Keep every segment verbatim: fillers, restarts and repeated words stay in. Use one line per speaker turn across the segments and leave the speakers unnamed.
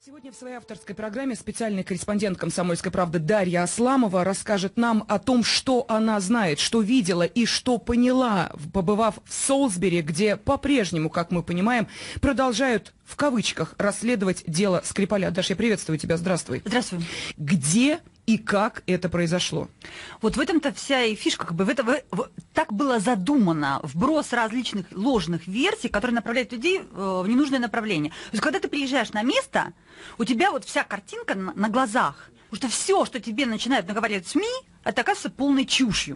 Сегодня в своей авторской программе специальный корреспондент «Комсомольской правды» Дарья Асламова расскажет нам о том, что она знает, что видела и что поняла, побывав в Солсбери, где по-прежнему, как мы понимаем, продолжают, в кавычках, расследовать дело Скрипаля. Даша, я приветствую тебя, здравствуй.
Здравствуй.
Где и как это произошло?
Вот в этом-то вся и фишка, как бы в это, в, в, так было задумано, вброс различных ложных версий, которые направляют людей э, в ненужное направление. То есть, когда ты приезжаешь на место, у тебя вот вся картинка на, на глазах, потому что все, что тебе начинают наговаривать СМИ, это оказывается полной чушью.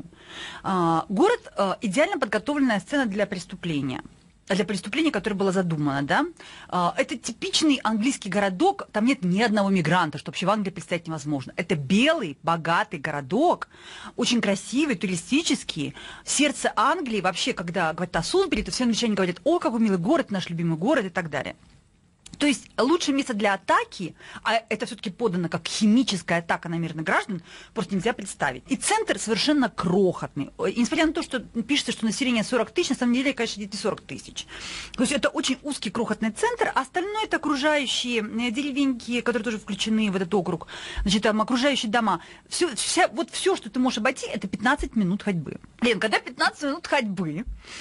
Э, город э, идеально подготовленная сцена для преступления. Для преступления, которое было задумано, да, это типичный английский городок, там нет ни одного мигранта, что вообще в Англии представить невозможно. Это белый, богатый городок, очень красивый, туристический, сердце Англии. Вообще, когда говорят о Солсбери, то все англичане говорят: о, какой милый город, наш любимый город и так далее. То есть лучшее место для атаки, а это все-таки подано как химическая атака на мирных граждан, просто нельзя представить. И центр совершенно крохотный. И несмотря на то, что пишется, что население сорок тысяч, на самом деле, конечно, не сорок тысяч. То есть это очень узкий крохотный центр, а остальное это окружающие деревеньки, которые тоже включены в этот округ, значит, там окружающие дома. Все, вся, вот все, что ты можешь обойти, это пятнадцать минут ходьбы. Лен, когда пятнадцать минут ходьбы,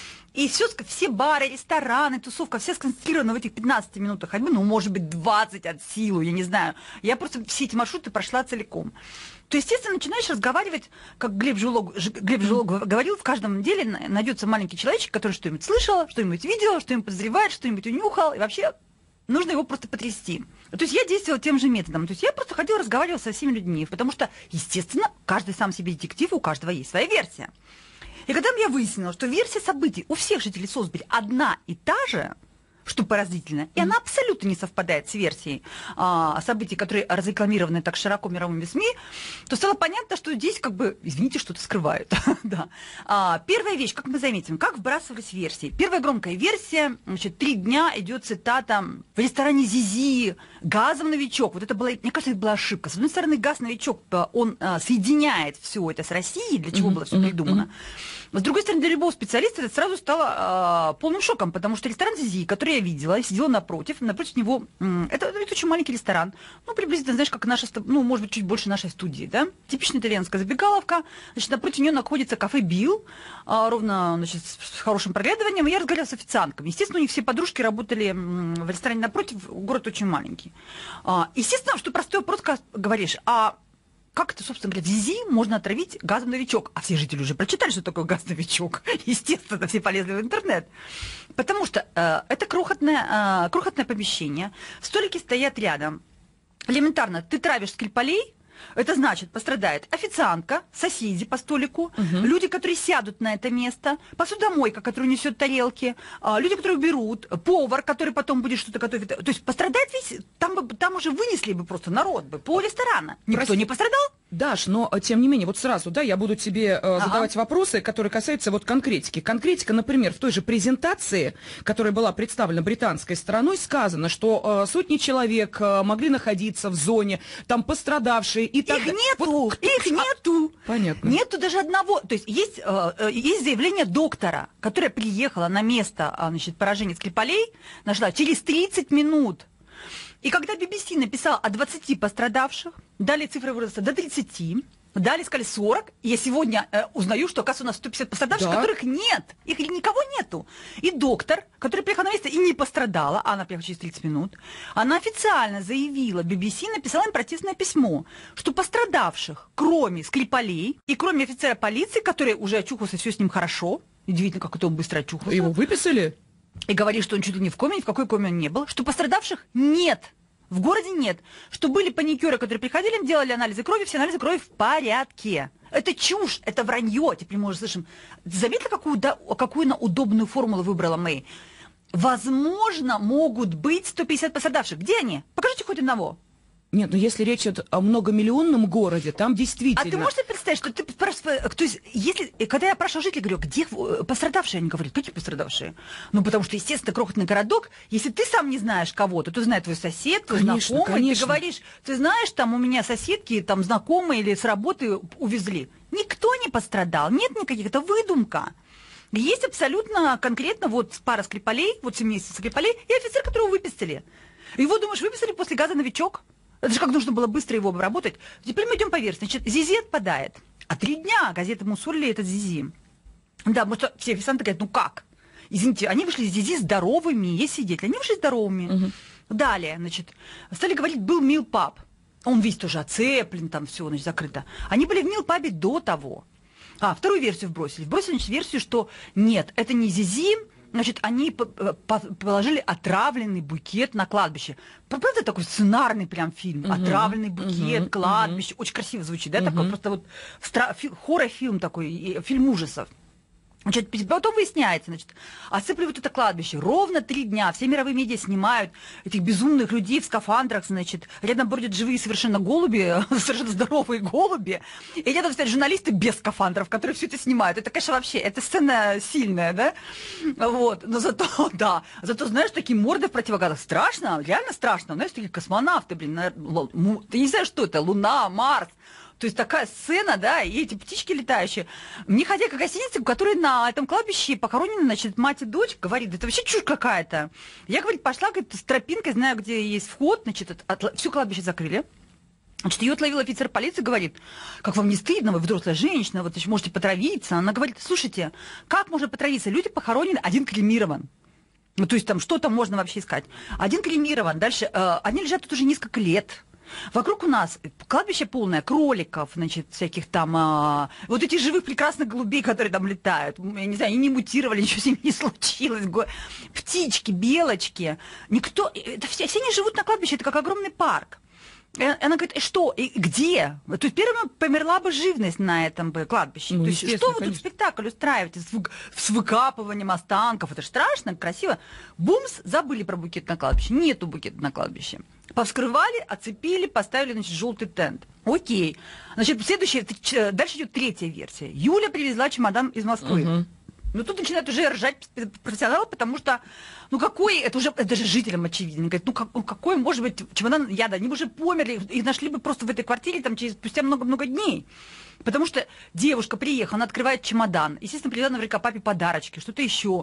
и все, все бары, рестораны, тусовка, все сконцентрированы в этих пятнадцати минутах ходьбы, ну, может быть, двадцать от силы, я не знаю. Я просто все эти маршруты прошла целиком. То, естественно, начинаешь разговаривать, как Глеб Жилог, Глеб Жилог говорил, в каждом деле найдется маленький человечек, который что-нибудь слышал, что-нибудь видел, что-нибудь подозревает, что-нибудь унюхал, и вообще нужно его просто потрясти. То есть я действовала тем же методом. То есть я просто ходила, разговаривала со всеми людьми, потому что, естественно, каждый сам себе детектив, у каждого есть своя версия. И когда я выяснила, что версия событий у всех жителей Солсбери одна и та же, что поразительно, и она абсолютно не совпадает с версией а, событий, которые разрекламированы так широко мировыми СМИ, то стало понятно, что здесь, как бы, извините, что-то скрывают. Да. а, первая вещь, как мы заметим, как вбрасывались версии. Первая громкая версия, значит, три дня идет цитата: в ресторане Зизи газом новичок. Вот это была, мне кажется, это была ошибка. С одной стороны, газ новичок, он а, соединяет все это с Россией, для чего mm-hmm. было все придумано. Mm-hmm. С другой стороны, для любого специалиста это сразу стало э, полным шоком, потому что ресторан Зизи, который я видела, сидела напротив, напротив него, э, это, это очень маленький ресторан, ну, приблизительно, знаешь, как наша, ну, может быть, чуть больше нашей студии, да, типичная итальянская забегаловка, значит, напротив нее находится кафе Билл, э, ровно, значит, с хорошим проглядыванием, и я разговаривала с официантками. Естественно, у них все подружки работали в ресторане напротив, город очень маленький. Э, естественно, что простой вопрос, когда говоришь, а как это, собственно говоря, в Зизи можно отравить газом новичок? А все жители уже прочитали, что такое газ новичок. Естественно, все полезли в интернет. Потому что э, это крохотное, э, крохотное помещение. Столики стоят рядом. Элементарно, ты травишь Скрипалей, это значит, пострадает официантка, соседи по столику, угу. люди, которые сядут на это место, посудомойка, которая несет тарелки, люди, которые уберут, повар, который потом будет что-то готовить. То есть пострадает весь, там, бы, там уже вынесли бы просто народ бы, пол ресторана. Никто Прости. не пострадал?
Даш, но тем не менее, вот сразу, да, я буду тебе э, задавать ага. вопросы, которые касаются вот конкретики. Конкретика, например, в той же презентации, которая была представлена британской стороной, сказано, что э, сотни человек э, могли находиться в зоне, там пострадавшие и так
далее. Их нету, вот, их нету.
Понятно.
Нету даже одного. То есть есть, э, есть заявление доктора, которая приехала на место, значит, поражения Скрипалей, нашла через тридцать минут. И когда би би си написал о двадцати пострадавших, дали цифры выроста до тридцати, дали, сказали сорок, и я сегодня э, узнаю, что, оказывается, у нас сто пятьдесят пострадавших, да. которых нет, их никого нету. И доктор, который приехал на место и не пострадала, а она приехала через тридцать минут, она официально заявила, би би си написала им протестное письмо, что пострадавших, кроме Скрипалей и кроме офицера полиции, который уже очухался, все с ним хорошо, удивительно, как это он быстро очухался.
Его выписали?
И говорили, что он чуть ли не в коме, ни в какой коме он не был, что пострадавших нет, в городе нет, что были паникеры, которые приходили, им делали анализы крови, все анализы крови в порядке. Это чушь, это вранье. Теперь мы уже слышим. Заметили, какую, да, какую она удобную формулу выбрала Мэй? Возможно, могут быть сто пятьдесят пострадавших. Где они? Покажите хоть одного.
Нет, ну если речь идет о многомиллионном городе, там действительно...
А ты можешь себе представить, что ты... То есть, если, когда я спрашиваю жителей, говорю, где пострадавшие, они говорят, какие пострадавшие? Ну, потому что, естественно, крохотный городок, если ты сам не знаешь кого-то, то знает твой сосед, твой конечно, знакомый, конечно. Ты говоришь, ты знаешь, там у меня соседки, там знакомые или с работы увезли. Никто не пострадал, нет никаких, это выдумка. Есть абсолютно конкретно вот пара Скрипалей, вот семейство Скрипалей и офицер, которого выписали. Его, думаешь, выписали после газа «Новичок»? Это же как нужно было быстро его обработать. Теперь мы идем по версии. Значит, Зизи отпадает. А три дня газеты мусорили этот Зизи. Да, потому что все официанты говорят, ну как? Извините, они вышли из Зизи здоровыми, есть свидетели. Они вышли здоровыми. Угу. Далее, значит, стали говорить, был милпаб. Он весь тоже оцеплен, там все, значит, закрыто. Они были в милпабе до того. А, вторую версию вбросили. Вбросили, значит, версию, что нет, это не Зизи, значит, они положили отравленный букет на кладбище. Правда, такой сценарный прям фильм. Uh-huh, отравленный букет, uh-huh, кладбище. Uh-huh. Очень красиво звучит, да? Uh-huh. Такой просто вот стра- хоррор-фильм такой, фильм ужасов. Значит, потом выясняется, значит, осыпливают это кладбище. Ровно три дня все мировые медиа снимают этих безумных людей в скафандрах, значит, рядом бродят живые совершенно голуби, совершенно здоровые голуби, и рядом стоят журналисты без скафандров, которые все это снимают. Это, конечно, вообще, эта сцена сильная, да? Вот, но зато, да, зато, знаешь, такие морды в противогазах. Страшно, реально страшно. Знаешь, такие космонавты, блин, ты не знаешь, что это, Луна, Марс. То есть такая сцена, да, и эти птички летающие. Мне хозяйка гостиницы, у которой на этом кладбище похоронены, значит, мать и дочь, говорит, это вообще чушь какая-то. Я, говорит, пошла, говорит, с тропинкой, знаю, где есть вход, значит, от, от, все кладбище закрыли. Значит, ее отловил офицер полиции, говорит, как вам не стыдно, вы взрослая женщина, вот еще можете потравиться. Она говорит, слушайте, как можно потравиться? Люди похоронены, один кремирован. Ну, то есть там что там можно вообще искать? Один кремирован, дальше, э, они лежат тут уже несколько лет. Вокруг у нас кладбище полное кроликов, значит, всяких там, а, вот этих живых прекрасных голубей, которые там летают. Я не знаю, они не мутировали, ничего с ними не случилось. Го... Птички, белочки. Никто, это все, все они живут на кладбище, это как огромный парк. И она говорит, и что, и где? То есть первым померла бы живность на этом бы кладбище. Ну, то есть что вы конечно. Тут спектакль устраиваете с, вы... с выкапыванием останков? Это же страшно, красиво. Бумс, забыли про букет на кладбище. Нету букета на кладбище. Повскрывали, оцепили, поставили, значит, желтый тент. Окей. Значит, следующая, дальше идет третья версия. Юля привезла чемодан из Москвы. Угу. Ну, тут начинают уже ржать профессионалы, потому что, ну, какой, это уже, это же жителям очевидно. Говорят, ну, как, ну, какой может быть чемодан яда? Они бы уже померли, их нашли бы просто в этой квартире там через спустя много-много дней. Потому что девушка приехала, она открывает чемодан, естественно, привезла наверняка папе подарочки, что-то еще.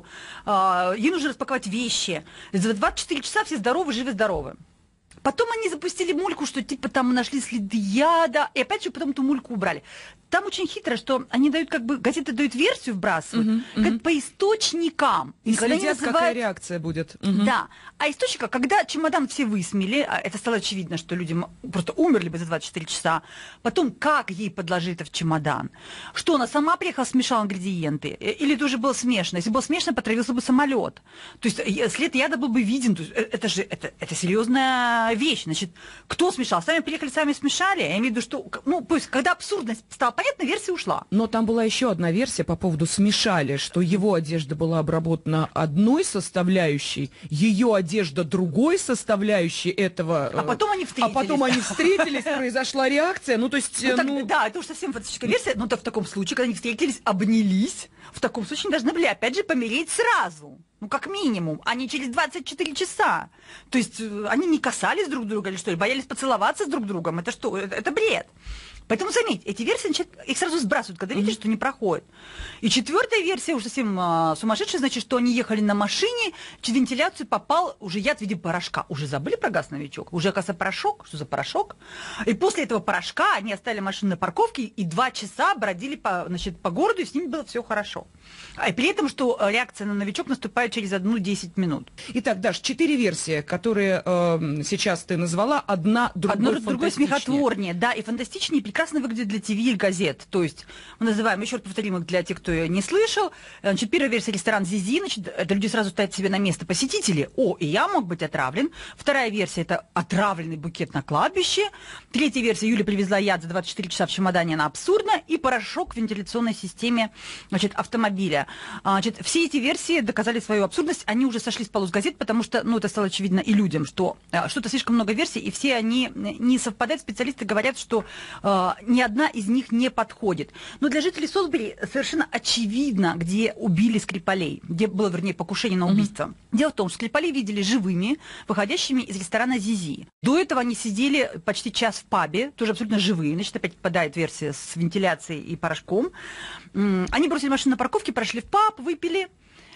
Ей нужно распаковать вещи. За двадцать четыре часа все здоровы, живы-здоровы. Потом они запустили мульку, что типа там нашли следы яда, и опять же потом эту мульку убрали. Там очень хитро, что они дают как бы, газеты дают версию, вбрасывают, uh-huh, uh-huh. как по источникам.
И следят, называют... какая реакция будет. Uh-huh.
Да. А источника, когда чемодан все высмели, это стало очевидно, что люди просто умерли бы за двадцать четыре часа, потом как ей подложили это в чемодан, что она сама приехала, смешала ингредиенты, или это уже было смешано. Если было смешано, потравился бы самолет. То есть след яда был бы виден. То есть, это же это, это серьезная вещь. Значит, кто смешал? Сами приехали, сами смешали. Я имею в виду, что, ну, то есть, когда абсурдность стала понятна, версия ушла.
Но там была еще одна версия по поводу смешали, что его одежда была обработана одной составляющей, ее одежда другой составляющей этого.
А потом они встретились.
А потом они встретились, произошла реакция. Ну, то есть...
Ну, так,
ну...
Да, это уж совсем фантастическая версия. Но так в таком случае, когда они встретились, обнялись, в таком случае они должны были, опять же, помереть сразу. Ну, как минимум, а не через двадцать четыре часа. То есть они не касались друг друга или что ли, боялись поцеловаться с друг другом. Это что? Это, это бред. Поэтому, заметьте, эти версии, значит, их сразу сбрасывают, когда видят, mm-hmm. что не проходит. И четвертая версия уже совсем а, сумасшедшая, значит, что они ехали на машине, через вентиляцию попал уже яд в виде порошка. Уже забыли про газ, новичок? Уже, оказывается, порошок. Что за порошок? И после этого порошка они оставили машину на парковке и два часа бродили по, значит, по городу, и с ними было все хорошо. А и при этом, что реакция на новичок наступает через одну-десять минут.
Итак, Даш, четыре версии, которые э, сейчас ты назвала, одна другой
Одно другой смехотворнее, да, и фантастичнее, и прекрасно выглядит для ТВ и газет. То есть мы называем, еще раз повторим их для тех, кто не слышал. Значит, первая версия — ресторан Зизи, значит, это люди сразу ставят себе на место посетители. О, и я мог быть отравлен. Вторая версия — это отравленный букет на кладбище. Третья версия — Юля привезла яд за двадцать четыре часа в чемодане, она абсурдна. И порошок в вентиляционной системе, значит, автомобиля. Значит, все эти версии доказали свою абсурдность, они уже сошли с полос газет, потому что, ну, это стало очевидно и людям, что что-то слишком много версий, и все они не совпадают. Специалисты говорят, что э, ни одна из них не подходит. Но для жителей Солсбери совершенно очевидно, где убили Скрипалей, где было, вернее, покушение на убийство. Mm-hmm. Дело в том, что Скрипалей видели живыми, выходящими из ресторана Зизи. До этого они сидели почти час в пабе, тоже абсолютно живые. Значит, опять попадает версия с вентиляцией и порошком. Они бросили машину на парковке, прошли в паб, выпили.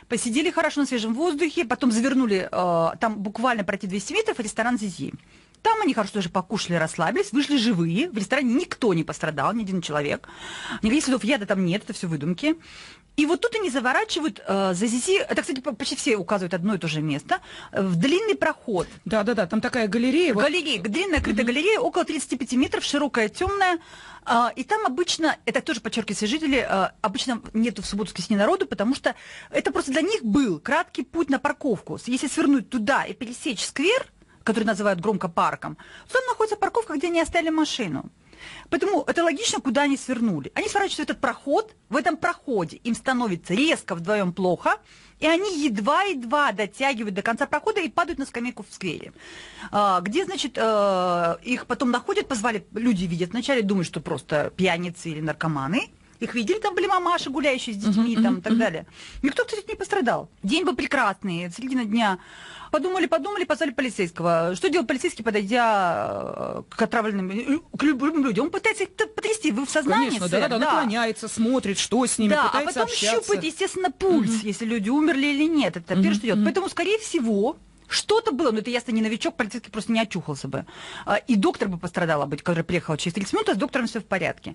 посидели хорошо на свежем воздухе, потом завернули, э, там буквально пройти двести метров, ресторан «Зизи». Там они хорошо тоже покушали, расслабились, вышли живые. В ресторане никто не пострадал, ни один человек. Никаких следов яда там нет, это все выдумки. И вот тут они заворачивают э, за Зизи, это, кстати, почти все указывают одно и то же место, в длинный проход.
Да-да-да, там такая галерея.
Галерея, вот... длинная крытая mm-hmm. галерея, около тридцати пяти метров, широкая, темная. Э, и там обычно, это тоже подчеркивают все жители, э, обычно нету в субботу воскресенье народу, потому что это просто для них был краткий путь на парковку. Если свернуть туда и пересечь сквер, который называют громко парком, то там находится парковка, где они оставили машину. Поэтому это логично, куда они свернули. Они сворачивают этот проход, в этом проходе им становится резко вдвоем плохо, и они едва-едва дотягивают до конца прохода и падают на скамейку в сквере. А, где, значит, а, их потом находят, позвали, люди видят, вначале думают, что просто пьяницы или наркоманы. Их видели, там были мамаши, гуляющие с детьми, uh-huh, там, uh-huh, и так uh-huh. далее. Никто, кстати, не пострадал. День был прекрасный, середина дня. Подумали, подумали, позвали полицейского. Что делал полицейский, подойдя к отравленным, к любым людям? Он пытается их потрясти. Вы в сознании,
конечно,
сэр?
да, да,
да,
наклоняется, смотрит, что с ними,
да,
пытается
а потом
общаться.
щупает, естественно, пульс, uh-huh. если люди умерли или нет. Это uh-huh, первое, что идет. Uh-huh. Поэтому, скорее всего, что-то было, но это ясно не новичок, полицейский просто не очухался бы. И доктор бы пострадала быть, который приехал через тридцать минут, а с доктором все в порядке.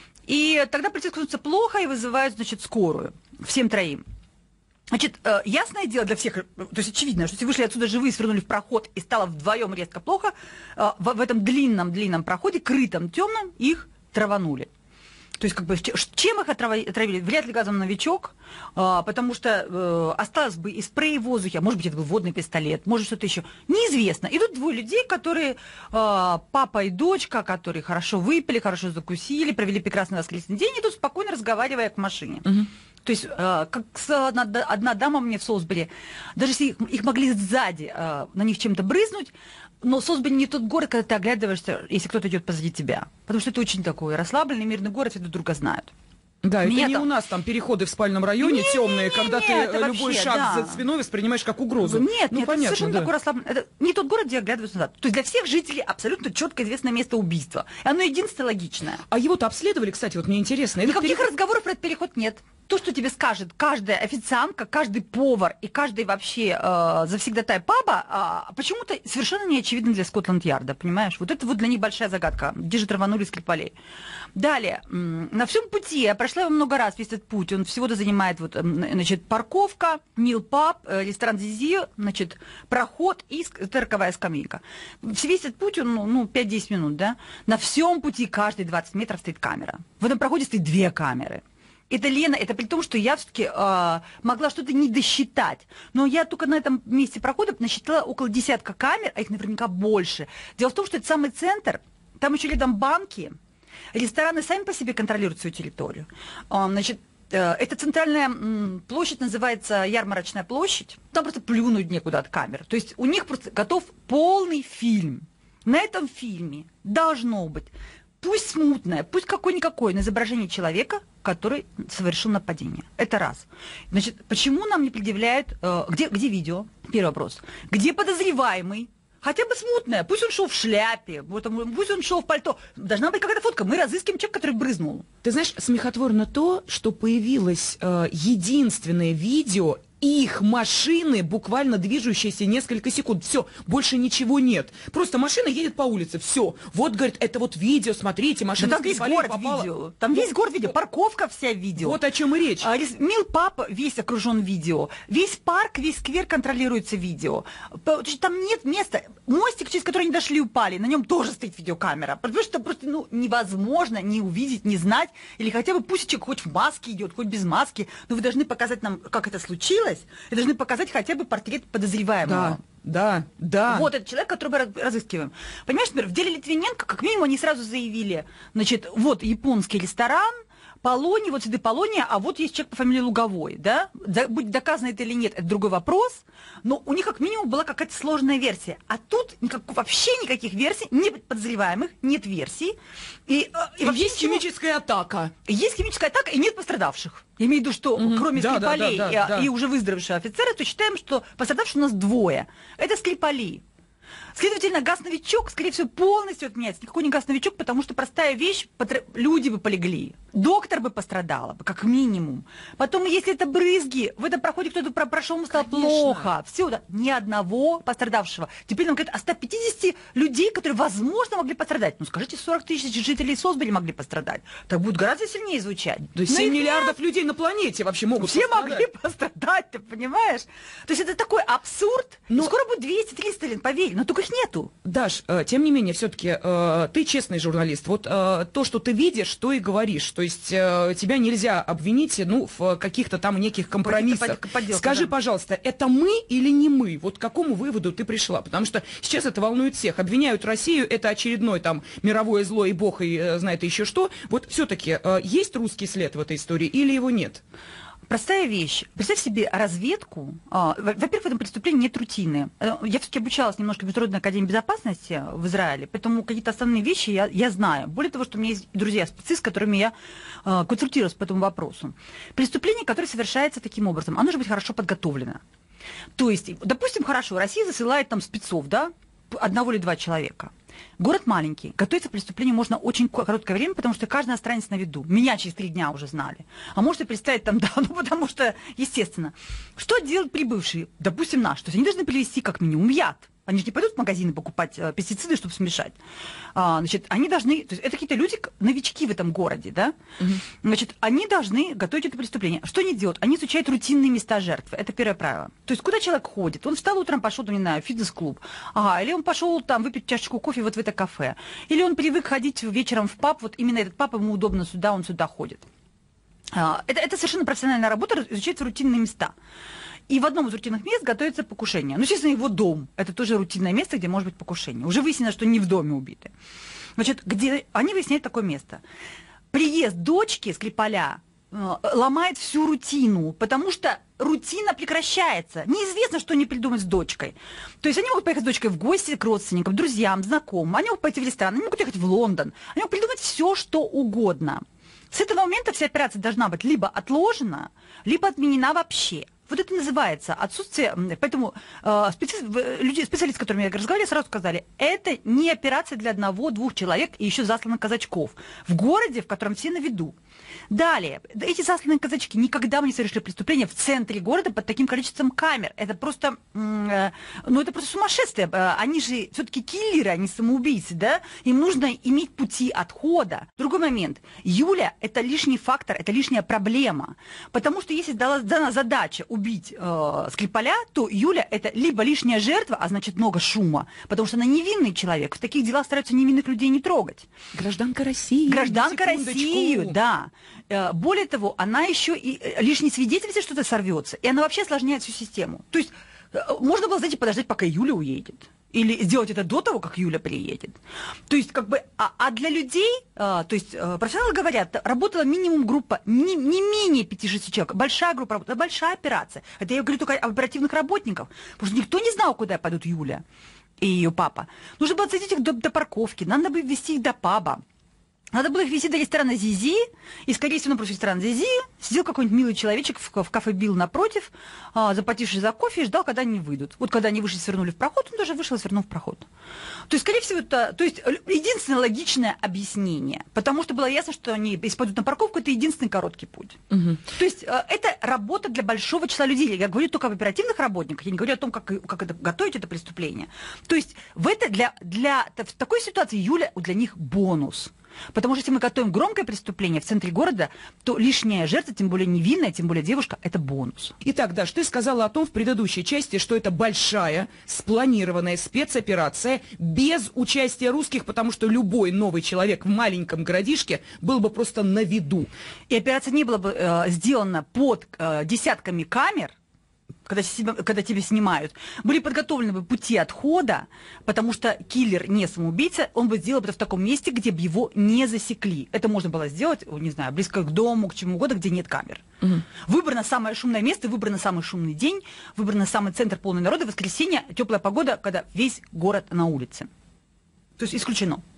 И тогда полицейскому становится плохо и вызывают, значит, скорую. Всем троим. Значит, э, ясное дело для всех, то есть очевидно, что если вышли отсюда живые, свернули в проход и стало вдвоем резко плохо, э, в, в этом длинном-длинном проходе, крытом, темном, их траванули. То есть, как бы, чем их отравили? Вряд ли газом новичок, а, потому что э, осталось бы и спрей в воздухе, а может быть, это был водный пистолет, может, что-то еще. Неизвестно. Идут двое людей, которые, э, папа и дочка, которые хорошо выпили, хорошо закусили, провели прекрасный воскресный день, идут спокойно разговаривая к машине. Угу. То есть, э, как одна, одна дама мне в Солсбери, даже если их, их могли сзади э, на них чем-то брызнуть, но Солсбери не тот город, когда ты оглядываешься, если кто-то идет позади тебя. Потому что это очень такой расслабленный, мирный город, все друг друга знают.
Да,
Меня
это не
там...
у нас там переходы в спальном районе не, темные, не, не, когда не, ты любой
вообще,
шаг
да.
за спиной воспринимаешь как угрозу.
Нет,
ну,
нет,
понятно,
это совершенно
да.
такой расслабленный. Это не тот город, где оглядываются назад. То есть для всех жителей абсолютно четко известное место убийства. И оно единственное логичное.
А его-то обследовали, кстати, вот мне интересно.
Никаких
переход...
разговоров про этот переход нет. То, что тебе скажет каждая официантка, каждый повар и каждый вообще э, завсегдатай паба, э, почему-то совершенно не очевидно для Скотланд-Ярда, понимаешь? Вот это вот для них большая загадка. Где же траванули Скрипалей? Далее, на всем пути, я прошла его много раз, весь этот путь, он всего-то занимает, вот, значит, парковка, Мил Паб, ресторан Зизи, значит, проход и роковая скамейка. Весь этот путь, он, ну, пять-десять минут, да? На всем пути каждые двадцать метров стоит камера. В этом проходе стоит две камеры. Это, Лена, это при том, что я все-таки э, могла что-то не досчитать. Но я только на этом месте прохода насчитала около десятка камер, а их наверняка больше. Дело в том, что это самый центр, там еще рядом банки, рестораны сами по себе контролируют свою территорию. Э, значит, э, эта центральная м, площадь называется Ярмарочная площадь. Там просто плюнуть некуда от камер. То есть у них просто готов полный фильм. На этом фильме должно быть... Пусть смутное, пусть какое-никакое, на изображение человека, который совершил нападение. Это раз. Значит, почему нам не предъявляют... Э, где, где видео? Первый вопрос. Где подозреваемый? Хотя бы смутное. Пусть он шел в шляпе, пусть он шел в пальто. Должна быть какая-то фотка. Мы разыскиваем человека, который брызнул.
Ты знаешь, смехотворно то, что появилось э, единственное видео их машины, буквально движущиеся несколько секунд. Все, больше ничего нет. Просто машина едет по улице. Все. Вот, говорит, это вот видео, смотрите, машина
да там весь город
попала.
видео. Там весь город видео. Парковка вся видео.
Вот о чем и речь.
А, Мил Паб весь окружен видео. Весь парк, весь сквер контролируется видео. Там нет места. Мостик, через который они дошли, упали. На нем тоже стоит видеокамера. Потому что просто ну, невозможно не увидеть, не знать. Или хотя бы пусть человек хоть в маске идет, хоть без маски. Но вы должны показать нам, как это случилось. И должны показать хотя бы портрет подозреваемого.
Да, да, да.
Вот этот человек, которого мы разыскиваем. Понимаешь, например, в деле Литвиненко, как минимум, они сразу заявили, значит, вот японский ресторан, Полония, вот сюда Полония, а вот есть человек по фамилии Луговой, да? Будет доказано это или нет, это другой вопрос, но у них как минимум была какая-то сложная версия. А тут никак, вообще никаких версий, нет подозреваемых, нет версий. И, и,
и
вообще
есть
ничего...
химическая атака.
Есть химическая атака, и нет пострадавших. Я имею в виду, что mm-hmm. кроме
да,
Скрипалей
да, да, да,
и,
да.
и уже выздоровевшего офицера, то считаем, что пострадавших у нас двое. Это Скрипали. Следовательно, газ-новичок, скорее всего, полностью отменяется. Никакой не газ-новичок, потому что простая вещь, люди бы полегли, доктор бы пострадала, как минимум. Потом, если это брызги, в этом проходе кто-то прошел, ему стало Конечно. плохо. Все, да, ни одного пострадавшего. Теперь нам говорят о ста пятидесяти людей, которые, возможно, могли пострадать. Ну, скажите, сорок тысяч жителей Солсбери могли пострадать. Так будет гораздо сильнее звучать.
То есть семь миллиардов людей на планете вообще могут
Все
пострадать.
могли пострадать, ты понимаешь? То есть это такой абсурд. Но... Скоро будет двести-триста лет, поверь, но только их нету.
Даш, э, тем не менее, все-таки э, ты честный журналист. Вот э, то, что ты видишь, то и говоришь. То есть э, тебя нельзя обвинить, ну, в каких-то там неких компромиссах. Подделка, Скажи, да. пожалуйста, это мы или не мы? Вот к какому выводу ты пришла? Потому что сейчас это волнует всех. Обвиняют Россию, это очередной там мировое зло, и Бог, и э, знает еще что. Вот все-таки э, есть русский след в этой истории или его нет?
Простая вещь. Представь себе разведку. Во-первых, в этом преступлении нет рутины. Я все-таки обучалась немножко в Международной академии безопасности в Израиле, поэтому какие-то основные вещи я, я знаю. Более того, что у меня есть друзья-спецы, с которыми я э, консультируюсь по этому вопросу. Преступление, которое совершается таким образом, оно должно быть хорошо подготовлено. То есть, допустим, хорошо, Россия засылает там спецов, да, одного или два человека. Город маленький, готовиться к преступлению можно очень короткое время, потому что каждый иностранец на виду. Меня через три дня уже знали. А можете представить там, да, ну потому что, естественно. Что делают прибывшие? Допустим, наш. То есть они должны привезти как минимум яд. Они же не пойдут в магазины покупать э, пестициды, чтобы смешать. А, значит, они должны... То есть это какие-то люди, новички в этом городе, да? Угу. Значит, они должны готовить это преступление. Что они делают? Они изучают рутинные места жертвы. Это первое правило. То есть куда человек ходит? Он встал утром, пошел, не знаю, в фитнес-клуб. Ага, или он пошел там выпить чашечку кофе вот в это кафе. Или он привык ходить вечером в паб, вот именно этот паб, ему удобно сюда, он сюда ходит. А, это, это совершенно профессиональная работа, изучать рутинные места. И в одном из рутинных мест готовится покушение. Ну, естественно, его дом. Это тоже рутинное место, где может быть покушение. Уже выяснено, что не в доме убиты. Значит, где они выясняют такое место. Приезд дочки Скрипаля э, ломает всю рутину, потому что рутина прекращается. Неизвестно, что они придумают с дочкой. То есть они могут поехать с дочкой в гости к родственникам, друзьям, знакомым. Они могут пойти в ресторан, они могут ехать в Лондон. Они могут придумать все, что угодно. С этого момента вся операция должна быть либо отложена, либо отменена вообще. Вот это называется отсутствие. Поэтому э, специ... люди, специалисты, с которыми я разговаривала, сразу сказали, это не операция для одного-двух человек и еще засланных казачков. В городе, в котором все на виду. Далее, эти засланные казачки никогда бы не совершили преступление в центре города под таким количеством камер. Это просто, э, ну, это просто сумасшествие. Они же все-таки киллеры, они самоубийцы, да? Им нужно иметь пути отхода. Другой момент. Юля – это лишний фактор, это лишняя проблема. Потому что если дана задача убить э, Скрипаля, то Юля – это либо лишняя жертва, а значит много шума, потому что она невинный человек. В таких делах стараются невинных людей не трогать.
Гражданка России.
Гражданка России, да. Более того, она еще и лишний свидетель, если что-то сорвется, и она вообще осложняет всю систему. То есть можно было, знаете, подождать, пока Юля уедет. Или сделать это до того, как Юля приедет. То есть, как бы, а, а для людей, а, то есть, профессионалы говорят, работала минимум группа, не, не менее пяти-шести человек, большая группа работала, большая операция. Это я говорю только об оперативных работниках, потому что никто не знал, куда пойдут Юля и ее папа. Нужно было отсадить их до, до парковки, надо было ввести их до паба. Надо было их везти до ресторана Зизи, и, скорее всего, напротив ресторана Зизи сидел какой-нибудь милый человечек в, в кафе Билл напротив, а, заплативший за кофе, и ждал, когда они выйдут. Вот когда они вышли, свернули в проход, он тоже вышел и свернул в проход. То есть, скорее всего, это то есть, единственное логичное объяснение, потому что было ясно, что они, если пойдут на парковку, это единственный короткий путь. Угу. То есть, это работа для большого числа людей. Я говорю только об оперативных работниках, я не говорю о том, как, как это, готовить это преступление. То есть, в, это для, для, в такой ситуации Юля для них бонус. Потому что если мы готовим громкое преступление в центре города, то лишняя жертва, тем более невинная, тем более девушка, это бонус.
Итак, Даш, ты сказала о том в предыдущей части, что это большая, спланированная спецоперация без участия русских, потому что любой новый человек в маленьком городишке был бы просто на виду.
И операция не была бы э, сделана под э, десятками камер, когда, себя, когда тебя снимают, были подготовлены бы пути отхода, потому что киллер не самоубийца, он бы сделал это в таком месте, где бы его не засекли. Это можно было сделать, не знаю, близко к дому, к чему угодно, где нет камер. Угу. Выбрано самое шумное место, выбрано самый шумный день, выбрано самый центр полный народа, воскресенье, теплая погода, когда весь город на улице. То есть исключено.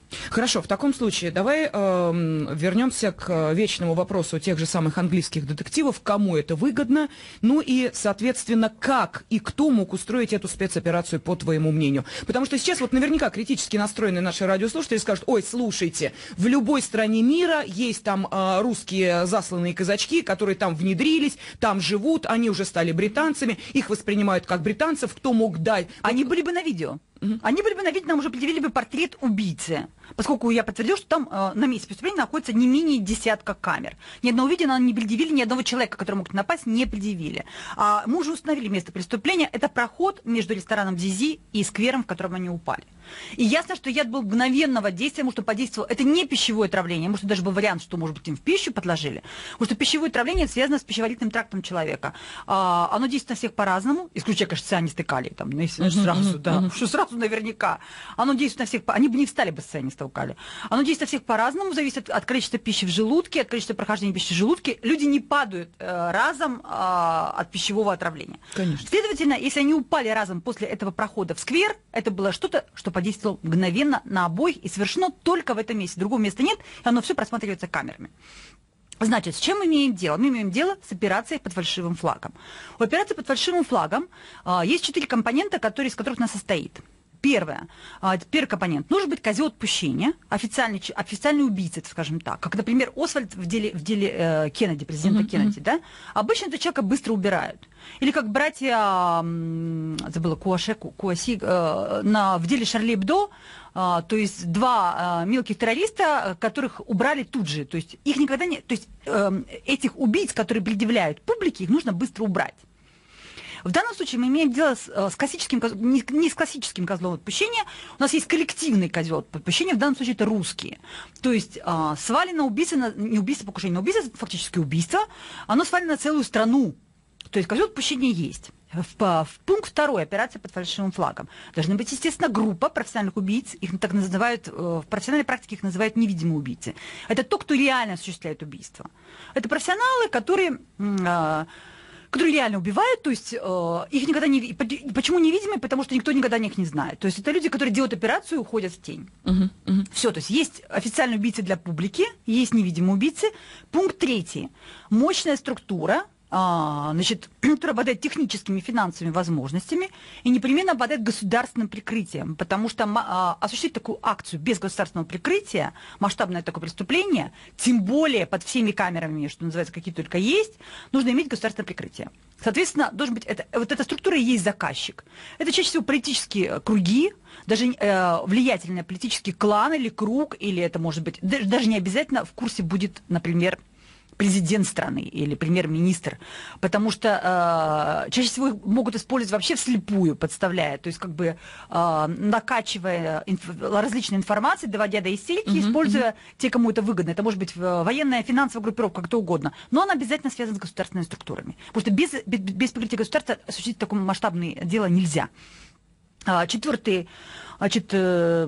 Хорошо, в таком случае давай э, вернемся к вечному вопросу тех же самых английских детективов, кому это выгодно, ну и, соответственно, как и кто мог устроить эту спецоперацию, по твоему мнению. Потому что сейчас вот наверняка критически настроенные наши радиослушатели скажут: ой, слушайте, в любой стране мира есть там э, русские засланные казачки, которые там внедрились, там живут, они уже стали британцами, их воспринимают как британцев, кто мог дать...
Они были бы на видео. Они были бы на видео, нам уже предъявили бы портрет убийцы, поскольку я подтвердил, что там э, на месте преступления находится не менее десятка камер. Ни одного видео нам не предъявили, ни одного человека, который мог напасть, не предъявили. А мы уже установили место преступления. Это проход между рестораном Зизи и сквером, в котором они упали. И ясно, что яд был мгновенного действия, потому что подействовал. Это не пищевое отравление, может, даже был вариант, что, может быть, им в пищу подложили. Потому что пищевое отравление связано с пищеварительным трактом человека. А, оно действует на всех по-разному, исключая, конечно, цианистый калий, там, ну, если uh-huh, сразу, uh-huh, да, uh-huh. что сразу наверняка. Оно действует на всех, они бы не встали бы с цианистого калия. Оно действует на всех по-разному, зависит от, от количества пищи в желудке, от количества прохождения пищи в желудке. Люди не падают э, разом э, от пищевого отравления.
Конечно.
Следовательно, если они упали разом после этого прохода в сквер, это было что-то, что подействовало мгновенно на обоих и совершено только в этом месте. Другого места нет, и оно все просматривается камерами. Значит, с чем мы имеем дело? Мы имеем дело с операцией под фальшивым флагом. У операции под фальшивым флагом а, есть четыре компонента, которые, из которых она состоит. Первое. А, первый компонент. Нужен быть козел отпущения, официальный, официальный убийца, скажем так. Как, например, Освальд в деле, в деле э, Кеннеди, президента uh-huh, Кеннеди. Uh-huh. Да? Обычно этого человека быстро убирают. Или как братья, м, забыла, Куаше, Куаси, э, на, в деле Шарли Эбдо, э, то есть два э, мелких террориста, которых убрали тут же. То есть их никогда не... То есть э, этих убийц, которые предъявляют публике, их нужно быстро убрать. В данном случае мы имеем дело с, с классическим, не, не с классическим козлом отпущения, у нас есть коллективный козел отпущения, в данном случае это русские. То есть а, свалено убийство, на, не убийство, покушение, но убийство, фактически убийство, оно свалено на целую страну. То есть козел отпущения есть. В, в пункт второй, операция под фальшивым флагом. Должна быть, естественно, группа профессиональных убийц, их так называют, в профессиональной практике их называют невидимые убийцы. Это то, кто реально осуществляет убийство. Это профессионалы, которые... А, которые реально убивают, то есть э, их никогда не... Почему невидимые? Потому что никто никогда о них не знает. То есть это люди, которые делают операцию и уходят в тень. Uh-huh, uh-huh. Все, то есть есть официальные убийцы для публики, есть невидимые убийцы. Пункт третий. Мощная структура, а, значит, которая обладает техническими и финансовыми возможностями и непременно обладает государственным прикрытием, потому что а, осуществить такую акцию без государственного прикрытия, масштабное такое преступление, тем более под всеми камерами, что называется, какие только есть, нужно иметь государственное прикрытие. Соответственно, должен быть это, вот эта структура и есть заказчик. Это чаще всего политические круги, даже э, влиятельный политический клан или круг, или это может быть, даже не обязательно в курсе будет, например, президент страны или премьер-министр, потому что э, чаще всего их могут использовать вообще вслепую, подставляя, то есть как бы э, накачивая инф различные информации, доводя до истерики, uh-huh, используя uh-huh. те, кому это выгодно. Это может быть военная, финансовая группировка, как-то угодно, но она обязательно связана с государственными структурами, потому что без, без, без прикрытия государства осуществить такое масштабное дело нельзя. Четвертый, значит, э,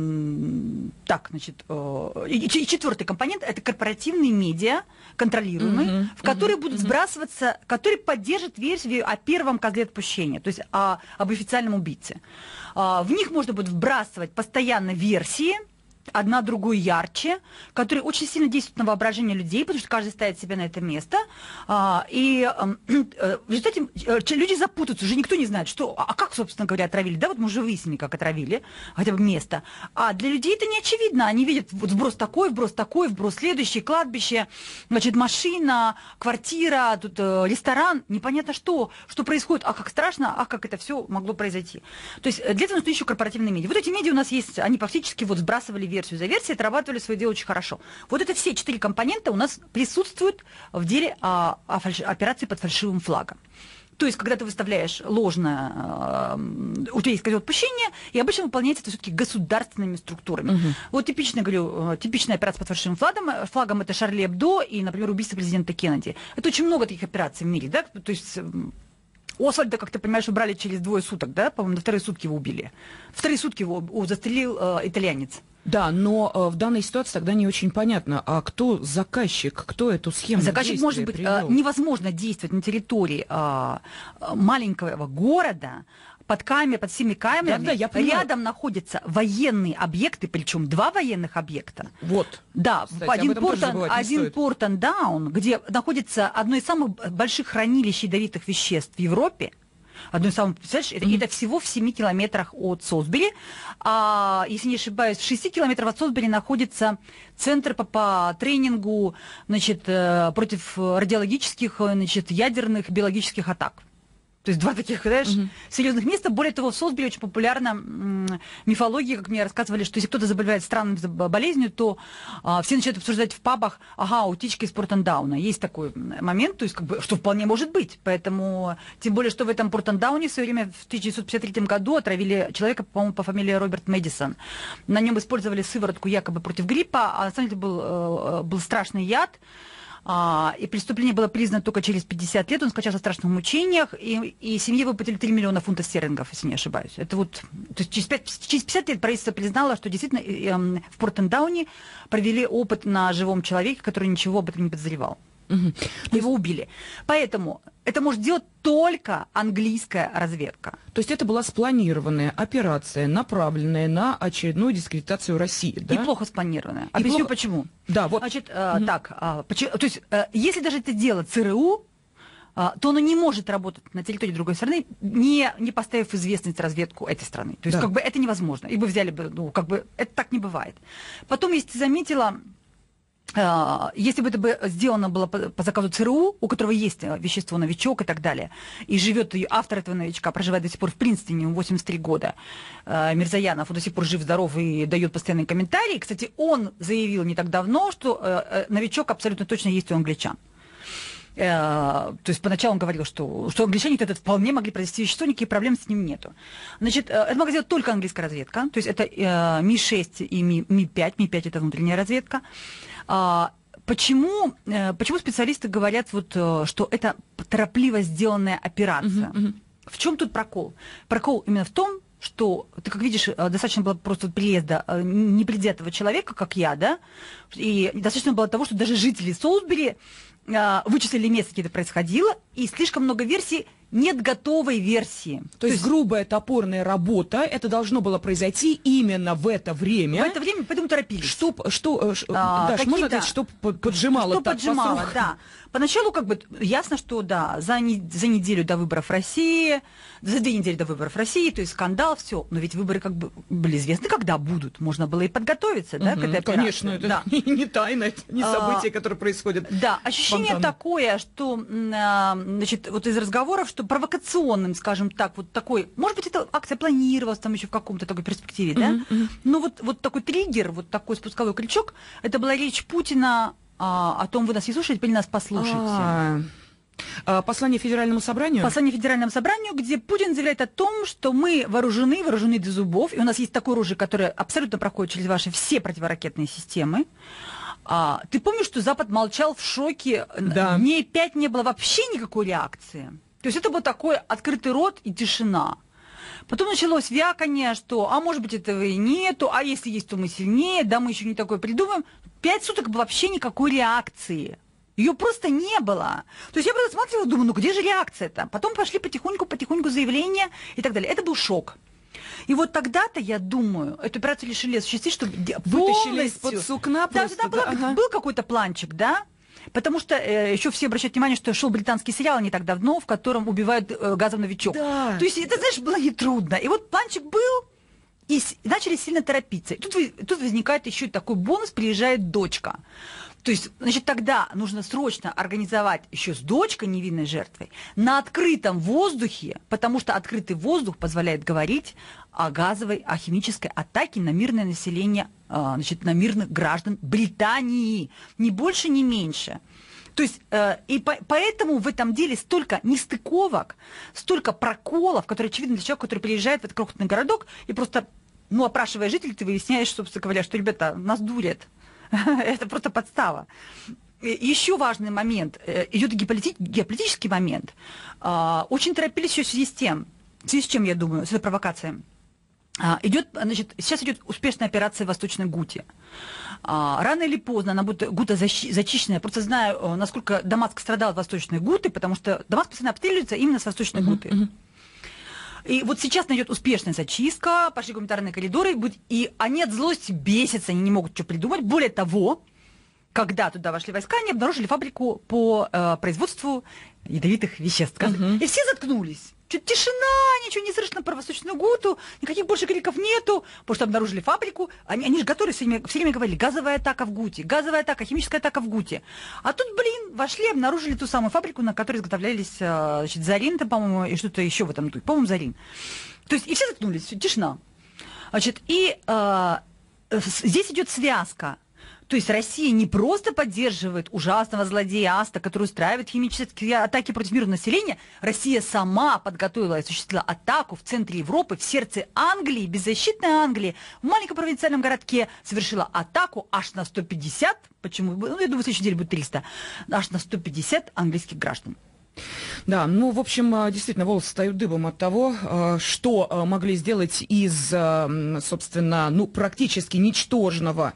так, значит, э, и четвертый компонент – это корпоративные медиа, контролируемые, mm-hmm. в которые mm-hmm. будут сбрасываться, которые поддержат версию о первом козле отпущения, то есть о, об официальном убийце. В них можно будет вбрасывать постоянно версии, одна другую ярче, которые очень сильно действуют на воображение людей, потому что каждый ставит себя на это место. И в результате люди запутаются, уже никто не знает, что, а как, собственно говоря, отравили. Да, вот мы уже выяснили, как отравили, хотя бы место. А для людей это не очевидно. Они видят вот вброс такой, вброс такой, вброс следующий, кладбище, значит, машина, квартира, тут ресторан. Непонятно что, что происходит, а как страшно, а как это все могло произойти. То есть для этого нужны еще корпоративные медиа. Вот эти медиа у нас есть, они фактически вот сбрасывали версию за версией, отрабатывали свое дело очень хорошо. Вот это все четыре компонента у нас присутствуют в деле а, о фальш... операции под фальшивым флагом. То есть, когда ты выставляешь ложное, э, у тебя есть козел отпущения, и обычно выполняется это все-таки государственными структурами. Угу. Вот типично, говорю, типичная операция под фальшивым флагом, флагом это Шарли Эбдо и, например, убийство президента Кеннеди. Это очень много таких операций в мире, да, то есть... Освальда, как ты понимаешь, убрали через двое суток, да? По-моему, на вторые сутки его убили. В вторые сутки его застрелил э, итальянец.
Да, но э, в данной ситуации тогда не очень понятно, а кто заказчик, кто эту схему
Заказчик может быть, э, невозможно действовать на территории э, маленького города под камерой, под всеми камерами,
да, да, я
рядом находятся военные объекты, причем два военных объекта.
Вот.
Да,
кстати,
один Портендаун, где находится одно из самых больших хранилищ ядовитых веществ в Европе. Одно из самых, представляешь, это, mm-hmm. это всего в семи километрах от Солсбери. А, если не ошибаюсь, в шести километрах от Солсбери находится центр по, по тренингу, значит, против радиологических, значит, ядерных, биологических атак. То есть два таких, знаешь, mm-hmm. серьезных места. Более того, в Солсбери очень популярна м- мифология, как мне рассказывали, что если кто-то заболевает странной болезнью, то а, все начинают обсуждать в пабах, ага, утечка из Портендауна. Есть такой момент, то есть как бы, что вполне может быть. Поэтому, тем более, что в этом Портендауне в свое время в тысяча девятьсот пятьдесят третьем году отравили человека, по-моему, по фамилии Роберт Мэдисон. На нем использовали сыворотку якобы против гриппа, а на самом деле был, был страшный яд. А, и преступление было признано только через пятьдесят лет, он скончался в страшных мучениях, и, и семье выплатили три миллиона фунтов стерлингов, если не ошибаюсь. Это вот, то есть через, пять, через пятьдесят лет правительство признало, что действительно э, э, в Портендауне провели опыт на живом человеке, который ничего об этом не подозревал. Угу. Его убили. Поэтому это может делать только английская разведка.
То есть это была спланированная операция, направленная на очередную дискредитацию России, да?
И плохо спланированная. Объясню плохо... почему.
Да, вот.
Значит, э, угу. так, э, почему, то есть, э, если даже это дело ЦРУ, э, то оно не может работать на территории другой страны, не, не поставив в известность разведку этой страны. То есть, да. как бы это невозможно. И бы взяли бы, ну, как бы, это так не бывает. Потом, если ты заметила, если бы это бы сделано было по, по заказу ЦРУ, у которого есть вещество «Новичок» и так далее, и живет автор этого «Новичка», проживает до сих пор в Принстоне, ему восемьдесят три года, Мирзаянов, он до сих пор жив-здоров и дает постоянные комментарии. Кстати, он заявил не так давно, что «Новичок» абсолютно точно есть у англичан. То есть поначалу он говорил, что, что англичане это вполне могли произвести вещество, никаких проблем с ним нету. Значит, это могла сделать только английская разведка, то есть это Ми шесть и Ми пять, Ми пять это внутренняя разведка. Почему, почему специалисты говорят, вот, что это торопливо сделанная операция? Uh-huh, uh-huh. В чем тут прокол? Прокол именно в том, что, ты как видишь, достаточно было просто приезда непредвзятого человека, как я, да, и достаточно было того, что даже жители Солсбери вычислили место, где это происходило, и слишком много версий, нет готовой версии.
То, То есть, есть грубая топорная работа, это должно было произойти именно в это время.
В это время, поэтому торопились.
Что, что, а, Даш, можно сказать, что поджимало
что
так
поджимало,
по
да. Поначалу как бы ясно, что да, за, не, за неделю до выборов в России, за две недели до выборов в России, то есть скандал, все. Но ведь выборы как бы были известны, когда будут. Можно было и подготовиться, да,
угу,
к этой операции.
Конечно, это да. не, не тайна, это не событие, а, которое происходит.
Да, ощущение спонтанно. Такое, что, значит, вот из разговоров, что провокационным, скажем так, вот такой, может быть, эта акция планировалась там еще в каком-то такой перспективе, да? Uh-huh, uh-huh. Но вот, вот такой триггер, вот такой спусковой крючок, это была речь Путина а, о том, вы нас не слушаете, теперь нас послушайте.
А, а, послание Федеральному собранию?
Послание Федеральному собранию, где Путин заявляет о том, что мы вооружены, вооружены до зубов, и у нас есть такое оружие, которое абсолютно проходит через ваши все противоракетные системы. А, ты помнишь, что Запад молчал в шоке?
Да.
Дней пять не было вообще никакой реакции. То есть это был такой открытый рот и тишина. Потом началось вяканье, что, а может быть, этого и нету, а если есть, то мы сильнее, да, мы еще не такое придумаем. Пять суток вообще никакой реакции. Ее просто не было. То есть я просто смотрела, думаю, ну где же реакция-то? Потом пошли потихоньку-потихоньку заявления и так далее. Это был шок. И вот тогда-то, я думаю, эту операцию решили осуществить, чтобы
вытащили из-под сукна просто.
Да, да,
ага.
был какой-то планчик, да? Потому что э, еще все обращают внимание, что шел британский сериал не так давно, в котором убивают э, газом новичок.
Да.
То есть это, знаешь, было нетрудно. И вот планчик был, и с... начали сильно торопиться. И тут, тут возникает еще такой бонус, приезжает дочка. То есть, значит, тогда нужно срочно организовать еще с дочкой невинной жертвой на открытом воздухе, потому что открытый воздух позволяет говорить о газовой, о химической атаке на мирное население, значит, на мирных граждан Британии. Ни больше, ни меньше. То есть, э, и по, поэтому в этом деле столько нестыковок, столько проколов, которые очевидны для человека, который приезжает в этот крохотный городок, и просто, ну, опрашивая жителей, ты выясняешь, собственно говоря, что, ребята, нас дурят. Это просто подстава. Еще важный момент, идет геополитический момент. Очень торопились еще в связи с тем, в связи с чем, я думаю, с этой провокацией. Идет, значит, сейчас идет успешная операция в Восточной Гуте. Рано или поздно она будет Гута зачищенная. Я просто знаю, насколько Дамаск страдал от Восточной Гуты, потому что Дамаск постоянно обстреливается именно с Восточной uh-huh, Гуты. Uh-huh. И вот сейчас найдет успешная зачистка, пошли гуманитарные коридоры, и они от злости бесятся, они не могут что придумать. Более того, когда туда вошли войска, они обнаружили фабрику по э, производству ядовитых веществ. Uh-huh. И все заткнулись. Что-то тишина, ничего не слышно про Восточную Гуту, никаких больше криков нету, потому что обнаружили фабрику. Они, они же готовили, все время, все время говорили, газовая атака в Гуте, газовая атака, химическая атака в Гуте. А тут, блин, вошли, обнаружили ту самую фабрику, на которой изготовлялись, значит, Зарин, по-моему, и что-то еще в этом духе, по-моему, Зарин. То есть и все заткнулись, тишина. Значит, и э, здесь идет связка. То есть Россия не просто поддерживает ужасного злодея Аста, который устраивает химические атаки против мирного населения. Россия сама подготовила и осуществила атаку в центре Европы, в сердце Англии, беззащитной Англии, в маленьком провинциальном городке совершила атаку аж на сто пятьдесят, почему, ну, я думаю, в следующей неделе будет триста, аж на сто пятьдесят английских граждан.
Да, ну, в общем, действительно, волосы встают дыбом от того, что могли сделать из, собственно, ну, практически ничтожного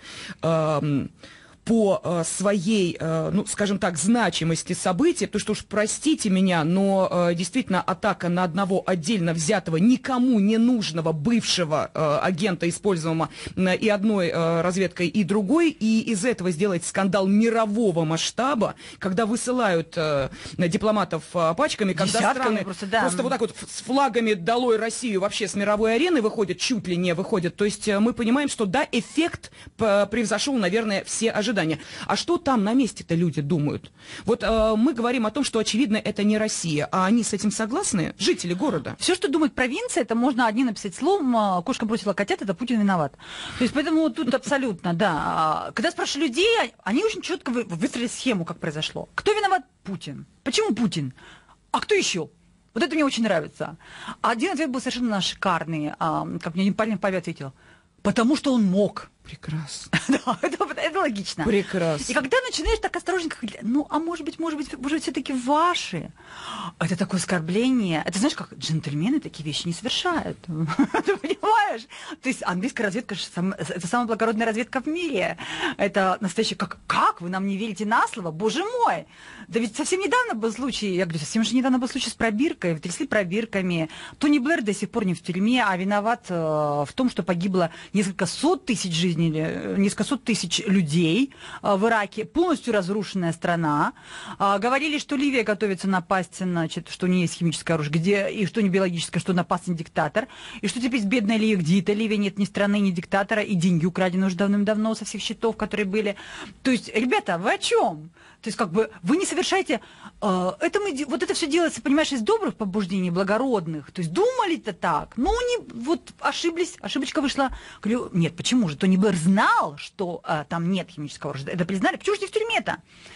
по своей, ну, скажем так, значимости события, потому что уж простите меня, но действительно атака на одного отдельно взятого, никому не нужного бывшего агента, используемого и одной разведкой, и другой, и из этого сделать скандал мирового масштаба, когда высылают дипломатов пачками, когда
Десятками
страны
просто, да.
просто вот так вот с флагами «Долой Россию» вообще с мировой арены выходят, чуть ли не выходят. То есть мы понимаем, что да, эффект превзошел, наверное, все ожидания. А что там на месте-то люди думают? Вот э, мы говорим о том, что, очевидно, это не Россия. А они с этим согласны? Жители города?
Все, что думает провинция, это можно одни написать словом «кошка бросила котят», это Путин виноват. То есть поэтому тут абсолютно, да. Когда спрашиваю людей, они очень четко выстроили схему, как произошло. Кто виноват? Путин. Почему Путин? А кто еще? Вот это мне очень нравится. Один ответ был совершенно шикарный. Как мне парень Павел ответил. Потому что он мог.
Прекрасно.
Да, это, это логично.
Прекрасно.
И когда начинаешь так осторожненько говорить, ну, а может быть, может быть, может, все-таки ваши. Это такое оскорбление. Это знаешь, как джентльмены такие вещи не совершают. Ты понимаешь? То есть английская разведка, это самая благородная разведка в мире. Это настоящее, как, как вы нам не верите на слово? Боже мой! Да ведь совсем недавно был случай, я говорю, совсем же недавно был случай с пробиркой, трясли пробирками. Тони Блэр до сих пор не в тюрьме, а виноват э, в том, что погибло несколько сот тысяч жизней, несколько сот тысяч людей в Ираке, полностью разрушенная страна. Говорили, что Ливия готовится напасть, значит, что не есть химическое оружие, где, и что не биологическое, что напасть на диктатор, и что теперь бедная Ливия, где это Ливия, нет ни страны, ни диктатора, и деньги украдены уже давным-давно со всех счетов, которые были. То есть, ребята, вы о чем? То есть, как бы, вы не совершаете... Э, это мы, вот это все делается, понимаешь, из добрых побуждений, благородных. То есть, думали-то так. Ну, не, вот ошиблись, ошибочка вышла. Говорю, нет, почему же? Тони Блэр знал, что э, там нет химического оружия. Это признали. Почему же не в тюрьме-то?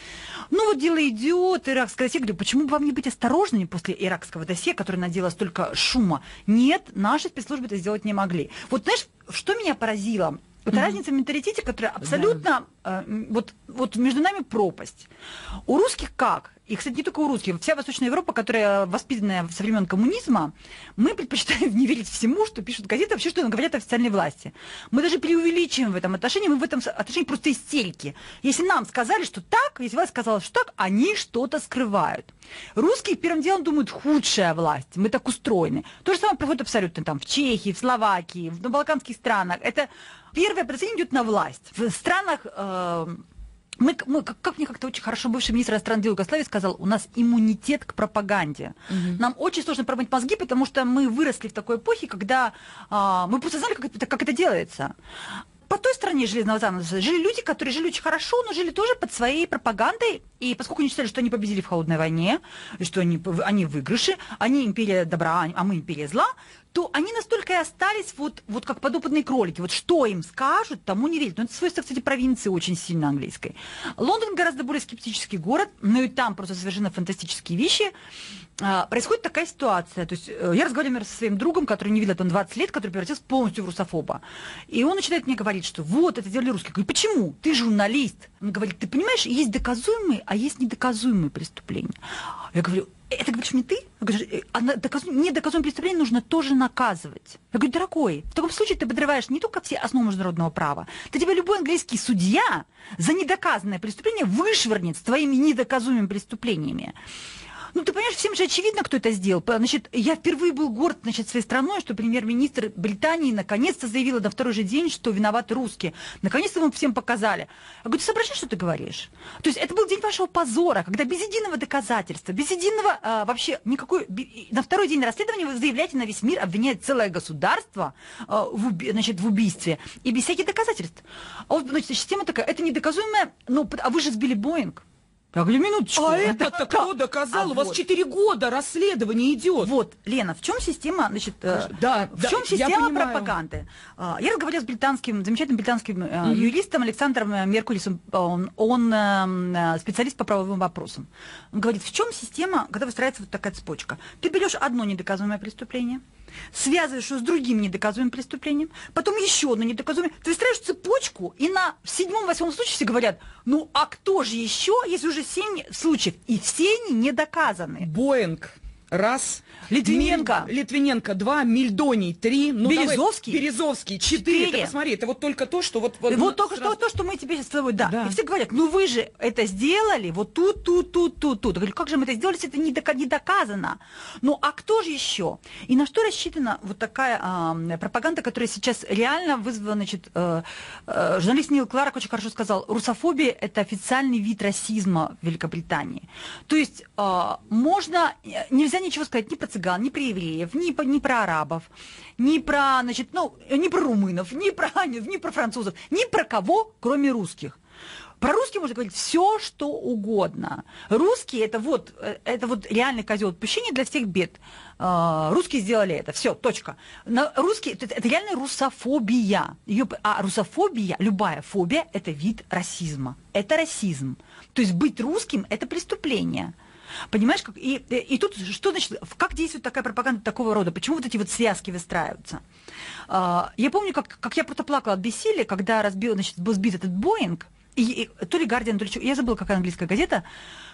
Ну, вот дело идет, иракское досье. Говорю, почему бы вам не быть осторожными после иракского досье, которое наделало столько шума? Нет, наши спецслужбы это сделать не могли. Вот, знаешь, что меня поразило? Это mm-hmm. разница в менталитете, которая абсолютно... Да. Э, вот, вот между нами пропасть. У русских как? И, кстати, не только у русских. Вся Восточная Европа, которая воспитанная со времен коммунизма, мы предпочитаем не верить всему, что пишут газеты, вообще, что говорят официальные власти. Мы даже преувеличиваем в этом отношении, мы в этом отношении просто истерики. Если нам сказали, что так, если власть сказала, что так, они что-то скрывают. Русские первым делом думают, худшая власть, мы так устроены. То же самое происходит абсолютно там в Чехии, в Словакии, в балканских странах. Это первое подозрение идет на власть. В странах... Э, Мы, мы, как, как мне как-то очень хорошо бывший министр иностранных дел Югославии сказал, у нас иммунитет к пропаганде. Угу. Нам очень сложно промыть мозги, потому что мы выросли в такой эпохе, когда а, мы просто знали, как это, как это делается. По той стороне железного занавеса жили люди, которые жили очень хорошо, но жили тоже под своей пропагандой. И поскольку они считали, что они победили в холодной войне, и что они, они выигрыши, они империя добра, а мы империя зла, то они настолько и остались вот, вот как подопытные кролики. Вот что им скажут, тому не верят. Но это свойство, кстати, провинции очень сильно английской. Лондон гораздо более скептический город, но и там просто совершенно фантастические вещи. А, происходит такая ситуация. То есть я разговариваю, например, со своим другом, который не видел там двадцать лет, который превратился полностью в русофоба. И он начинает мне говорить, что вот, это делали русские. Я говорю, почему? Ты журналист. Он говорит, ты понимаешь, есть доказуемые, а есть недоказуемые преступления. Я говорю, это говоришь мне ты? Я говорю, а недоказуемое преступление нужно тоже наказывать. Я говорю, дорогой, в таком случае ты подрываешь не только все основы международного права, ты тебя любой английский судья за недоказанное преступление вышвырнет с твоими недоказуемыми преступлениями. Ну, ты понимаешь, всем же очевидно, кто это сделал. Значит, я впервые был горд, значит, своей страной, что премьер-министр Британии наконец-то заявила на второй же день, что виноваты русские. Наконец-то мы всем показали. Я говорю, ты соображаешь, что ты говоришь? То есть это был день вашего позора, когда без единого доказательства, без единого а, вообще никакой... На второй день расследования вы заявляете на весь мир, обвиняете целое государство а, в, уби... значит, в убийстве и без всяких доказательств. А вот, значит, система такая, это недоказуемая, ну, а вы же сбили Боинг. Я говорю, минуточку.
А это-то кто доказал? А У вас вот. четыре года расследование идет.
Вот, Лена, в чем система, значит,
да,
в
да,
чем система пропаганды? Я разговаривала с британским, замечательным британским mm-hmm. юристом Александром Меркулисом. Он, он специалист по правовым вопросам. Он говорит, в чем система, когда выстраивается вот такая цепочка? Ты берешь одно недоказуемое преступление, связываешь его с другим недоказуемым преступлением, потом еще одно недоказуемое. Ты выстраиваешь цепочку, и на седьмом-восьмом случае все говорят, ну а кто же еще, если уже семь случаев, и все они не доказаны.
Боинг. Раз.
Литвиненко.
Миль... Литвиненко. Два. Мильдоний. Три. Ну,
Березовский.
Давай. Березовский. Четыре. Четыре. Ты посмотри, это вот только то, что вот... Вот,
вот только сразу... что, то, что мы тебе сейчас с тобой... Да.
да.
И все говорят, ну вы же это сделали вот тут, тут, тут, тут, тут. Я говорю, как же мы это сделали, если это не, дока- не доказано? Ну а кто же еще? И на что рассчитана вот такая э, пропаганда, которая сейчас реально вызвана, значит, э, э, журналист Нил Кларк очень хорошо сказал, русофобия – это официальный вид расизма в Великобритании. То есть э, можно... Нельзя ничего сказать ни про цыган, ни про евреев, ни, ни про арабов, ни про, значит, ну, ни про румынов, ни про, ни про французов, ни про кого, кроме русских. Про русских можно говорить все, что угодно. Русские это вот, это вот реальный козел отпущения для всех бед. Русские сделали это, все, точка. Русские это, это реальная русофобия. Ее, а русофобия, любая фобия, это вид расизма. Это расизм. То есть быть русским это преступление. Понимаешь, как, и, и, и тут что значит, как действует такая пропаганда такого рода, почему вот эти вот связки выстраиваются? А, я помню, как, как я просто плакала от бессилия, когда разбил, значит, был сбит этот Боинг, и, и, то ли Гардиан, то ли что, я забыла, какая английская газета,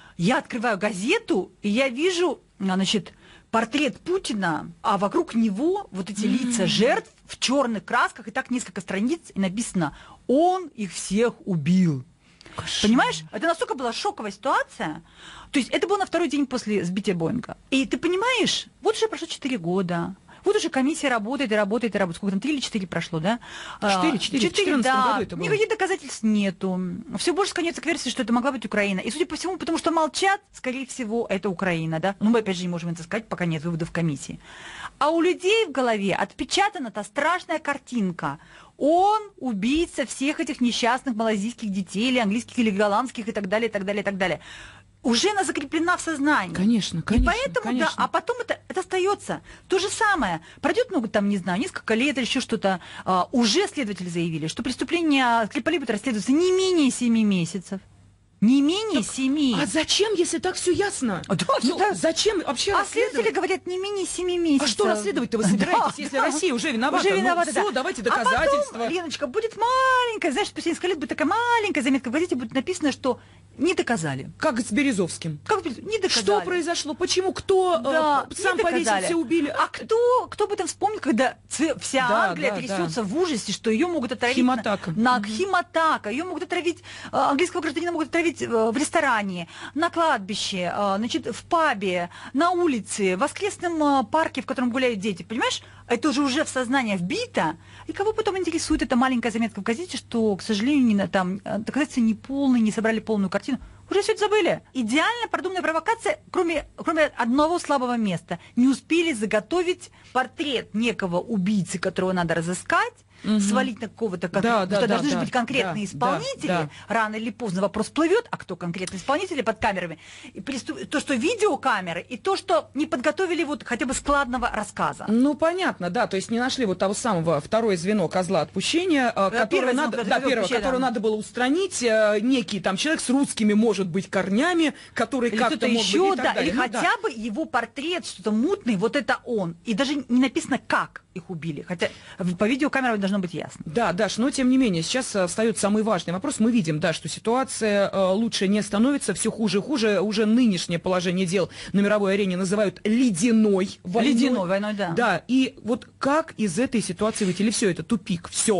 я открываю газету, и я вижу, значит, портрет Путина, а вокруг него вот эти лица жертв в черных красках, и так несколько страниц, и написано, он их всех убил. Понимаешь, это настолько была шоковая ситуация. То есть это было на второй день после сбития Боинга. И ты понимаешь, вот уже прошло четыре года. Вот уже комиссия работает и работает и работает. Сколько там, три или четыре прошло, да?
Четыре, четыре, в четырнадцатом году это было.
Никаких доказательств нету. Все больше склоняется к версии, что это могла быть Украина. И судя по всему, потому что молчат, скорее всего, это Украина, да? Ну, мы опять же не можем это сказать, пока нет выводов комиссии. А у людей в голове отпечатана та страшная картинка. Он убийца всех этих несчастных малазийских детей, или английских, или голландских, и так далее, и так далее, и так далее. Уже она закреплена в сознании.
Конечно, конечно.
И поэтому,
конечно.
да, а потом это, это остается. То же самое. Пройдет много, там, не знаю, несколько лет или еще что-то. А, уже следователи заявили, что преступление Скрипалей будет расследоваться не менее семи месяцев. Не менее так, семи.
А зачем, если так все ясно?
А, да,
ну,
да.
Зачем вообще
а
расследовать?
следователи говорят не менее семи месяцев.
А что расследовать-то вы собираетесь, да, если да. Россия уже виновата?
Уже виновата,
ну,
да.
Все, давайте доказательства.
А потом, Леночка, будет маленькая, знаешь, спустя несколько лет будет такая маленькая заметка в газете, будет написано, что не доказали.
Как с Березовским.
Как не доказали.
Что произошло? Почему? Кто
да,
э, сам повесился, убили?
А кто, кто бы там вспомнил, когда вся
да,
Англия
да,
трясется
да.
в ужасе, что ее могут отравить
химатака.
на, на химатака, ее могут отравить, английского гражданина могут отравить в ресторане, на кладбище, значит, в пабе, на улице, в воскресном парке, в котором гуляют дети. Понимаешь? Это уже уже в сознание вбито. И кого потом интересует эта маленькая заметка в газете, что, к сожалению, не, там, доказательства не полные, не собрали полную картину. Уже все это забыли. Идеально продуманная провокация, кроме, кроме одного слабого места. Не успели заготовить портрет некого убийцы, которого надо разыскать, угу. свалить на какого-то, как,
да, да,
должны
да,
же
да,
быть конкретные
да,
исполнители.
Да, да.
Рано или поздно вопрос плывет, а кто конкретные исполнители под камерами. И приступ... То, что видеокамеры, и то, что не подготовили вот хотя бы складного рассказа.
Ну, понятно, да, то есть не нашли вот того самого второе звено козла отпущения, да, которое, надо, звено, да, первое, которое надо было устранить, некий там человек с русскими, может быть, корнями, который
или
как-то мог
еще,
быть и так
да,
далее.
или
ну,
хотя
да.
бы его портрет, что-то мутный, вот это он. И даже не написано, как их убили, хотя по видеокамерам должно быть ясно.
Да, Даш, но тем не менее, сейчас а, встает самый важный вопрос. Мы видим, да, что ситуация а, лучше не становится, все хуже и хуже. Уже нынешнее положение дел на мировой арене называют ледяной войной.
Ледяной войной, да.
Да, и вот как из этой ситуации выйти? Или все это тупик, все?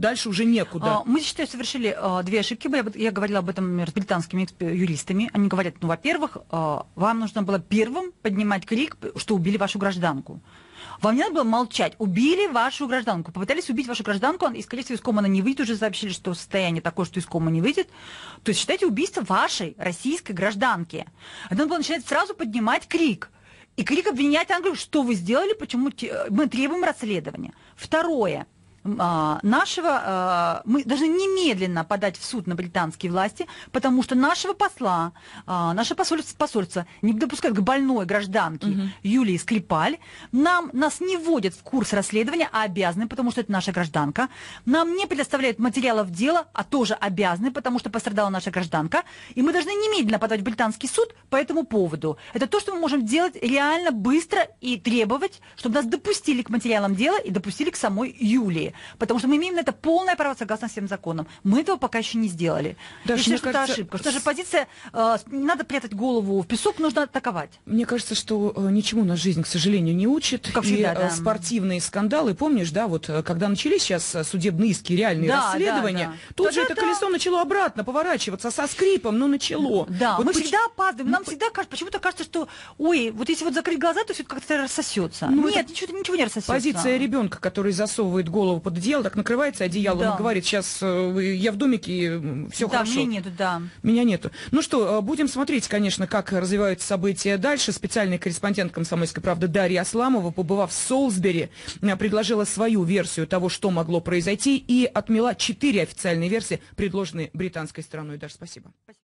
дальше уже некуда.
А, мы, считаю, совершили а, две ошибки. Я, я говорила об этом, например, с британскими юристами. Они говорят, ну, во-первых, а, вам нужно было первым поднимать крик, что убили вашу гражданку. Вам не надо было молчать. Убили вашу гражданку. Попытались убить вашу гражданку, и, скорее всего, из кома она не выйдет. Уже сообщили, что состояние такое, что из кома не выйдет. То есть считайте убийство вашей российской гражданки. Это надо было начинать сразу поднимать крик. И крик обвинять Англию, что вы сделали, почему мы требуем расследования. Второе. Нашего, мы должны немедленно подать в суд на британские власти, потому что нашего посла, наше посольство, посольство не допускает к больной гражданке угу. Юлии Скрипаль. Нам, нас не вводят в курс расследования, а обязаны, потому что это наша гражданка. Нам не предоставляют материалов дела, а тоже обязаны, потому что пострадала наша гражданка. И мы должны немедленно подать в британский суд по этому поводу. Это то, что мы можем делать реально быстро и требовать, чтобы нас допустили к материалам дела и допустили к самой Юлии. Потому что мы имеем на это полное право согласно всем законам. Мы этого пока еще не сделали.
Да,
Я считаю, что кажется... это ошибка. Что наша позиция, э, не надо прятать голову в песок, нужно атаковать.
Мне кажется, что э, ничему нас жизнь, к сожалению, не учит.
Как
и
всегда, да.
э, спортивные скандалы, помнишь, да, вот когда начались сейчас судебные иски, реальные да, расследования, да, да. тут да, же да, это да. колесо начало обратно поворачиваться со скрипом, но начало.
Да,
вот
мы
поч...
всегда опаздываем. Нам ну, всегда кажется, почему-то кажется, что, ой, вот если вот закрыть глаза, то все как-то рассосется. Ну, Нет, ничего, ничего не рассосется.
Позиция ребенка, который засовывает голову под одеяло, так накрывается одеялом да. и говорит, сейчас э, я в домике, все
да,
хорошо.
Меня нету, да.
Меня нету. Ну что, будем смотреть, конечно, как развиваются события дальше. Специальный корреспондент «Комсомольской правды» Дарья Асламова, побывав в Солсбери, предложила свою версию того, что могло произойти, и отмела четыре официальные версии, предложенные британской стороной. Даша, спасибо.